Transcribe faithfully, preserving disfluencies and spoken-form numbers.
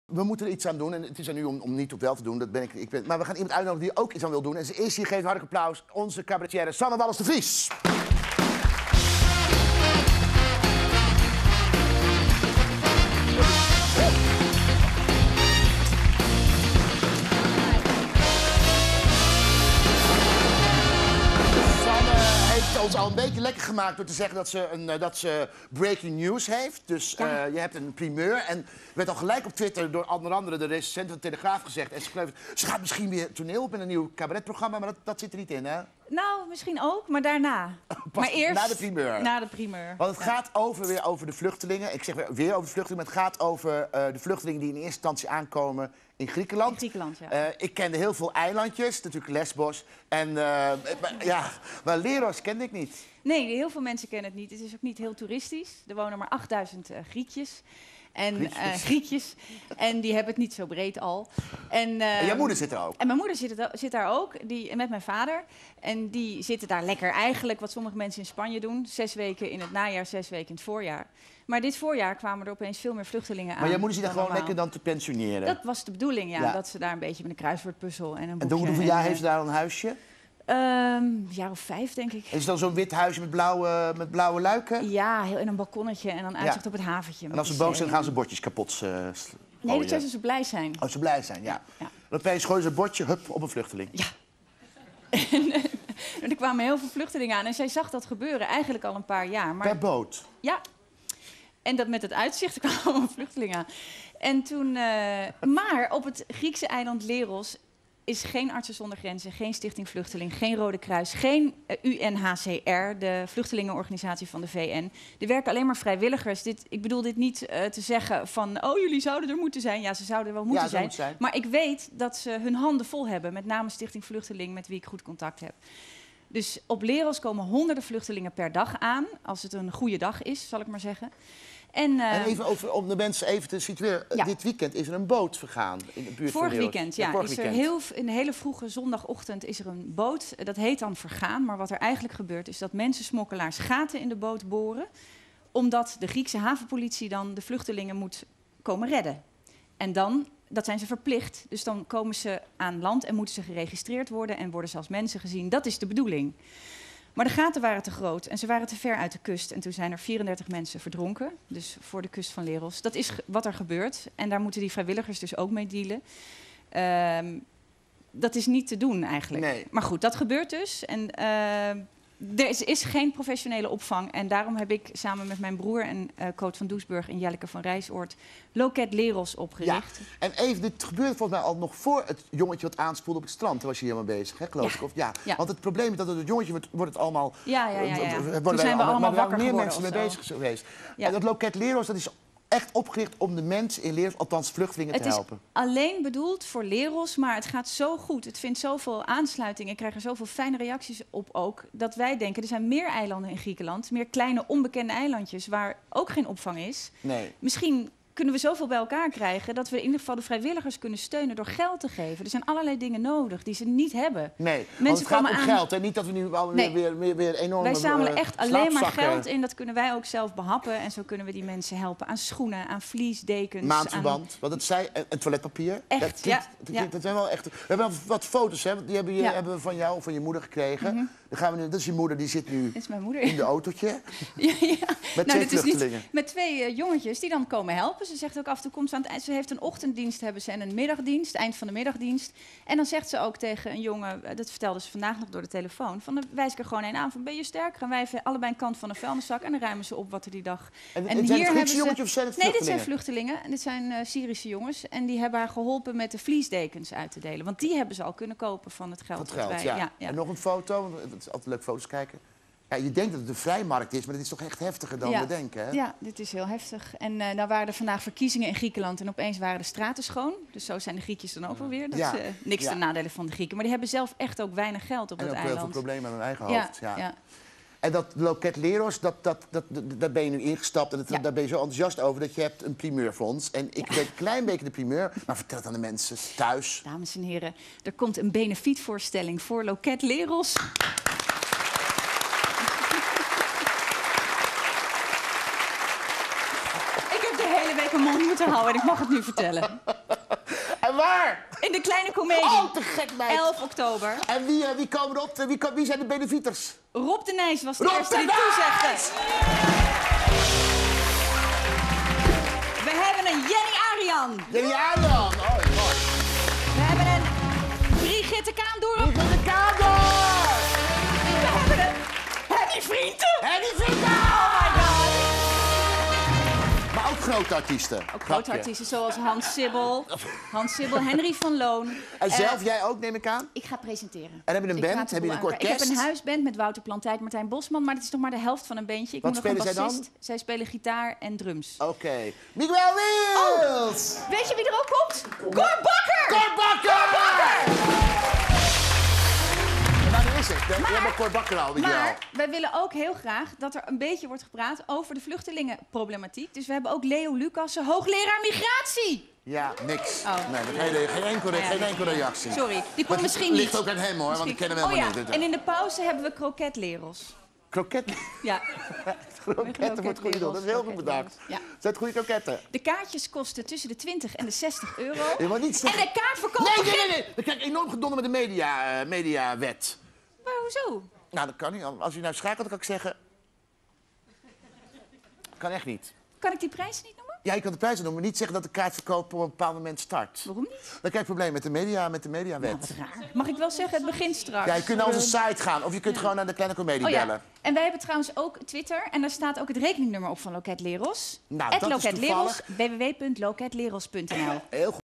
We moeten er iets aan doen en het is aan u om, om niet op wel te doen. Dat ben ik, ik ben, maar we gaan iemand uitnodigen die ook iets aan wil doen. En ze is hier, geeft hartelijk applaus, onze cabaretière Sanne Wallis de Vries. Ons al een beetje lekker gemaakt door te zeggen dat ze, een, uh, dat ze breaking news heeft. Dus uh, ja. je hebt een primeur. En werd al gelijk op Twitter door onder andere de recensent van de Telegraaf gezegd. En ze, geloof, ze gaat misschien weer toneel op in een nieuw cabaretprogramma, maar dat, dat zit er niet in, hè? Nou, misschien ook, maar daarna. Maar eerst na de primeur. Na de primeur. Want het ja. gaat over, weer over de vluchtelingen. Ik zeg weer, weer over de vluchtelingen, maar het gaat over uh, de vluchtelingen die in eerste instantie aankomen in Griekenland. In Griekenland, ja. Uh, ik kende heel veel eilandjes, natuurlijk Lesbos. En uh, maar, ja, maar Leros kende ik niet. Nee, heel veel mensen kennen het niet. Het is ook niet heel toeristisch. Er wonen maar achtduizend uh, Griekjes. En, Griekjes. Uh, Griekjes. En die hebben het niet zo breed al. En, uh, en jouw moeder zit er ook? En mijn moeder zit, het, zit daar ook, die, met mijn vader. En die zitten daar lekker eigenlijk, wat sommige mensen in Spanje doen. Zes weken in het najaar, zes weken in het voorjaar. Maar dit voorjaar kwamen er opeens veel meer vluchtelingen aan. Maar jouw moeder zit er gewoon normaal. lekker dan te pensioneren? Dat was de bedoeling, ja. ja. Dat ze daar een beetje met een kruiswoordpuzzel en een boekje... En hoeveel jaar heeft ze daar een huisje? Um, een jaar of vijf, denk ik. Is het dan zo'n wit huisje met blauwe, met blauwe luiken? Ja, heel in een balkonnetje en dan uitzicht ja. op het haventje. En als ze boos zijn, gaan ze bordjes kapot uh, Nee, dat zijn ze zo blij zijn. Als ze blij zijn, ja. ja, ja. Dan opeens gooien ze een bordje, hup, op een vluchteling. Ja. en, en er kwamen heel veel vluchtelingen aan en zij zag dat gebeuren eigenlijk al een paar jaar. Maar... Per boot? Ja. En dat met het uitzicht, er kwamen allemaal vluchtelingen aan. En toen, uh, maar op het Griekse eiland Leros is geen Artsen zonder Grenzen, geen Stichting Vluchteling, geen Rode Kruis, geen uh, U N H C R, de vluchtelingenorganisatie van de V N. Er werken alleen maar vrijwilligers. Dit, ik bedoel dit niet uh, te zeggen van, oh, jullie zouden er moeten zijn. Ja, ze zouden er wel moeten ja, zijn. Moet zijn. Maar ik weet dat ze hun handen vol hebben, met name Stichting Vluchteling, met wie ik goed contact heb. Dus op Leros komen honderden vluchtelingen per dag aan, als het een goede dag is, zal ik maar zeggen. En, uh, en even over, om de mensen even te situeren. Ja. Dit weekend is er een boot vergaan in de buurt vorig van Leros. weekend, ja. ja vorig is weekend. Er heel, in de hele vroege zondagochtend is er een boot. Dat heet dan vergaan. Maar wat er eigenlijk gebeurt is dat mensensmokkelaars gaten in de boot boren. Omdat de Griekse havenpolitie dan de vluchtelingen moet komen redden. En dan, dat zijn ze verplicht. Dus dan komen ze aan land en moeten ze geregistreerd worden. En worden ze als mensen gezien. Dat is de bedoeling. Maar de gaten waren te groot en ze waren te ver uit de kust. En toen zijn er vierendertig mensen verdronken, dus voor de kust van Leros. Dat is wat er gebeurt en daar moeten die vrijwilligers dus ook mee dealen. Um, dat is niet te doen eigenlijk. Nee. Maar goed, dat gebeurt dus. En uh, er is, is geen professionele opvang. En daarom heb ik samen met mijn broer en uh, Coot van Doesburg en Jelleke van Rijsoord Loket Leros opgericht. Ja. En even, dit gebeurde volgens mij al nog voor het jongetje wat aanspoelde op het strand. Daar was je helemaal bezig, hè, geloof ja. ik? Of, ja. Ja. Want het probleem is dat het jongetje wordt, wordt het allemaal... Ja, ja, ja. ja, ja. Worden Toen zijn we allemaal maar wakker meer geworden mensen mee of zo. bezig geweest. Ja. En dat Loket Leros, dat is echt opgericht om de mensen in Leros, althans vluchtelingen, het te helpen. Het is alleen bedoeld voor Leros, maar het gaat zo goed. Het vindt zoveel aansluiting. Ik krijg er zoveel fijne reacties op ook. Dat wij denken, er zijn meer eilanden in Griekenland. Meer kleine, onbekende eilandjes waar ook geen opvang is. Nee. Misschien kunnen we zoveel bij elkaar krijgen dat we in ieder geval de vrijwilligers kunnen steunen door geld te geven. Er zijn allerlei dingen nodig die ze niet hebben. Nee, Mensen want het gaat om aan... geld. En niet dat we nu weer, nee. weer, weer, weer enorme Wij zamelen uh, echt alleen maar slaapzakken. geld in. Dat kunnen wij ook zelf behappen. En zo kunnen we die mensen helpen aan schoenen, aan vliesdekens. Maandverband, aan... wat het zei, en, en toiletpapier. Echt, dat, ja, dat, ja. dat zijn wel echt... We hebben wat foto's, hè? Die hebben, je, Ja. hebben we van jou of van je moeder gekregen. Mm-hmm. Dan gaan we nu, dat is je moeder, die zit nu Dit is mijn moeder. in de autootje. Ja, ja. Met nou, twee dit is vluchtelingen. niet, met twee uh, jongetjes die dan komen helpen. Ze zegt ook af en toe, komt ze aan het eind. Ze heeft een ochtenddienst hebben ze en een middagdienst, eind van de middagdienst. En dan zegt ze ook tegen een jongen, uh, dat vertelde ze vandaag nog door de telefoon, van dan wijs ik er gewoon een aan van, ben je sterk? Gaan wij even allebei een kant van een vuilniszak en dan ruimen ze op wat er die dag... En, en en hier zijn het hebben Griekse ze... jongetjes of zijn het Nee, dit vluchtelingen? zijn vluchtelingen. En dit zijn uh, Syrische jongens. En die hebben haar geholpen met de vliesdekens uit te delen. Want die hebben ze al kunnen kopen van het geld. Het geld, wij, ja. ja, ja. En nog een foto, want het is altijd leuk foto's kijken. Ja, je denkt dat het een vrijmarkt is, maar het is toch echt heftiger dan ja. we denken, hè? Ja, dit is heel heftig. En uh, nou waren er vandaag verkiezingen in Griekenland en opeens waren de straten schoon. Dus zo zijn de Griekjes dan ook wel weer. Dat Ja. is uh, niks Ja. ten nadele van de Grieken. Maar die hebben zelf echt ook weinig geld op En dat ook heel eiland. veel problemen aan hun eigen Ja, hoofd. Ja. ja. En dat Loket Leros, dat, dat, dat, dat, daar ben je nu ingestapt en dat, Ja. daar ben je zo enthousiast over dat je hebt een primeur voor ons. En ik Ja. weet een klein beetje de primeur, maar vertel het aan de mensen thuis. Dames en heren, er komt een benefietvoorstelling voor Loket Leros. Ik heb de hele week een mond moeten moeten houden en ik mag het nu vertellen. En waar? In de Kleine Comedie. Oh, te gek, meid. elf oktober. En wie, uh, wie komen erop? Wie, wie zijn de benefieters? Rob de Nijs was de Rob eerste de die Nijs! toezegde. We hebben een Jenny Arian. Jenny Arian. Oh, mooi. We hebben een Brigitte Kaandorp. Brigitte Kaandorp. We hebben een Henny Vrienden. Henny Vrienden. Oh my god. Maar ook grote artiesten. Ook grote artiesten zoals Hans Sibbel, Hans Sibbel, Henry van Loon. En zelf, Uh, jij ook, neem ik aan? Ik ga presenteren. En heb je een Ik band? praat de Heb je boel een aan elkaar. orkest? Ik heb een huisband met Wouter Plantijn, Martijn Bosman, maar dat is nog maar de helft van een bandje. Ik Wat moet nog een spelen zij bassist. dan? Zij spelen gitaar en drums. Oké. Okay. Miguel Wils! Oh, weet je wie er ook komt? Cor Bakker! Cor Bakker! En wanneer is het? We Maar- hebben Cor Bakker al, Miguel. Maar wij willen ook heel graag dat er een beetje wordt gepraat over de vluchtelingenproblematiek. Dus we hebben ook Leo Lucassen, hoogleraar migratie. Ja, niks. Oh. Nee, geen, geen, enkele, Ja, geen nee. enkele reactie. Sorry, die komt Dat misschien niet. ligt ook aan hem, hoor, want die kennen we Oh helemaal ja, niet. en in de pauze hebben we kroketleros. Kroketten. Ja. Kroketten voor het goede doel. Dat is heel goed bedacht. Ja. Zijn het goede kroketten? De kaartjes kosten tussen de twintig en de zestig euro. Je moet niet En zeggen... de kaartverkoop Nee, nee, begint... nee, nee. Dan krijg ik enorm gedonder met de media, uh, mediawet. Maar hoezo? Nou, dat kan niet. Als u nou schakelt, dan kan ik zeggen... Kan echt niet. Kan ik die prijs niet noemen? Ja, je kan de prijzen noemen, maar niet zeggen dat de kaartverkoop op een bepaald moment start. Waarom niet? Dan krijg je probleem met de media, met de mediawet. Nou, wat raar. Mag ik wel zeggen, het begint straks. Ja, je kunt naar onze site gaan of je kunt gewoon naar de Kleine Comedie Oh ja, bellen. en wij hebben trouwens ook Twitter. En daar staat ook het rekeningnummer op van Loket Leros. Nou, At dat is Loket Leros, toevallig. w w w punt loketleros punt n l. Heel goed.